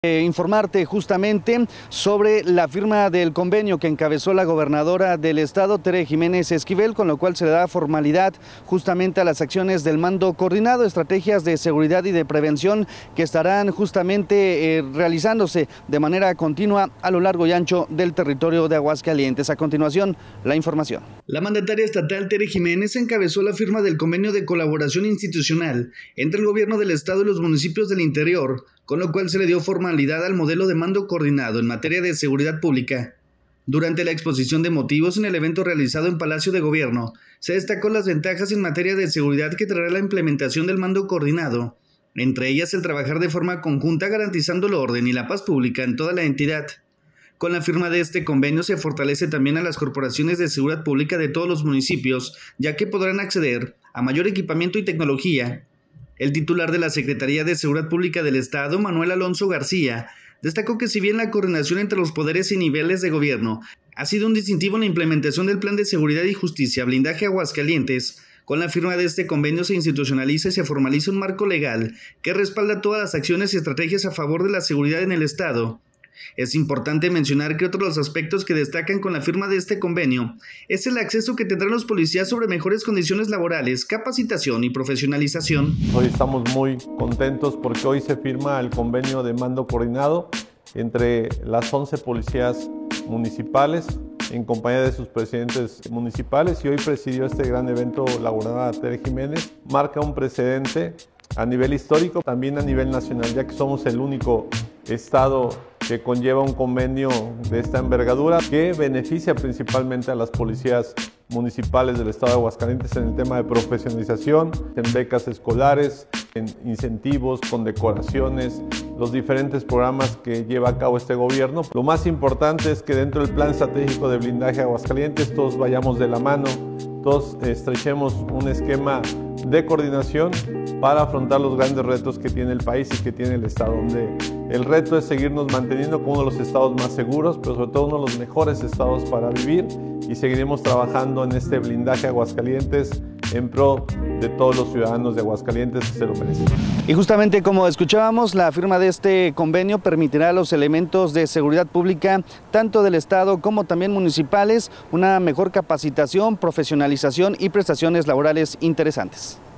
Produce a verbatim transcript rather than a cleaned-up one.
Eh, informarte justamente sobre la firma del convenio que encabezó la gobernadora del estado, Tere Jiménez Esquivel, con lo cual se le da formalidad justamente a las acciones del mando coordinado, estrategias de seguridad y de prevención que estarán justamente eh, realizándose de manera continua a lo largo y ancho del territorio de Aguascalientes. A continuación, la información. La mandataria estatal Tere Jiménez encabezó la firma del convenio de colaboración institucional entre el gobierno del estado y los municipios del interior, con lo cual se le dio formalidad al modelo de mando coordinado en materia de seguridad pública. Durante la exposición de motivos en el evento realizado en Palacio de Gobierno, se destacó las ventajas en materia de seguridad que traerá la implementación del mando coordinado, entre ellas el trabajar de forma conjunta garantizando el orden y la paz pública en toda la entidad. Con la firma de este convenio se fortalece también a las corporaciones de seguridad pública de todos los municipios, ya que podrán acceder a mayor equipamiento y tecnología. El titular de la Secretaría de Seguridad Pública del Estado, Manuel Alonso García, destacó que si bien la coordinación entre los poderes y niveles de gobierno ha sido un distintivo en la implementación del Plan de Seguridad y Justicia Blindaje Aguascalientes, con la firma de este convenio se institucionaliza y se formaliza un marco legal que respalda todas las acciones y estrategias a favor de la seguridad en el Estado. Es importante mencionar que otro de los aspectos que destacan con la firma de este convenio es el acceso que tendrán los policías sobre mejores condiciones laborales, capacitación y profesionalización. Hoy estamos muy contentos porque hoy se firma el convenio de mando coordinado entre las once policías municipales en compañía de sus presidentes municipales, y hoy presidió este gran evento la gobernadora Tere Jiménez. Marca un precedente a nivel histórico, también a nivel nacional, ya que somos el único estado que conlleva un convenio de esta envergadura que beneficia principalmente a las policías municipales del estado de Aguascalientes en el tema de profesionalización, en becas escolares, en incentivos, condecoraciones, los diferentes programas que lleva a cabo este gobierno. Lo más importante es que dentro del plan estratégico de blindaje de Aguascalientes todos vayamos de la mano, todos estrechemos un esquema de coordinación para afrontar los grandes retos que tiene el país y que tiene el estado, donde el reto es seguirnos manteniendo como uno de los estados más seguros, pero sobre todo uno de los mejores estados para vivir, y seguiremos trabajando en este blindaje Aguascalientes en pro de todos los ciudadanos de Aguascalientes que se lo merecen. Y justamente como escuchábamos, la firma de este convenio permitirá a los elementos de seguridad pública, tanto del estado como también municipales, una mejor capacitación, profesionalización y prestaciones laborales interesantes.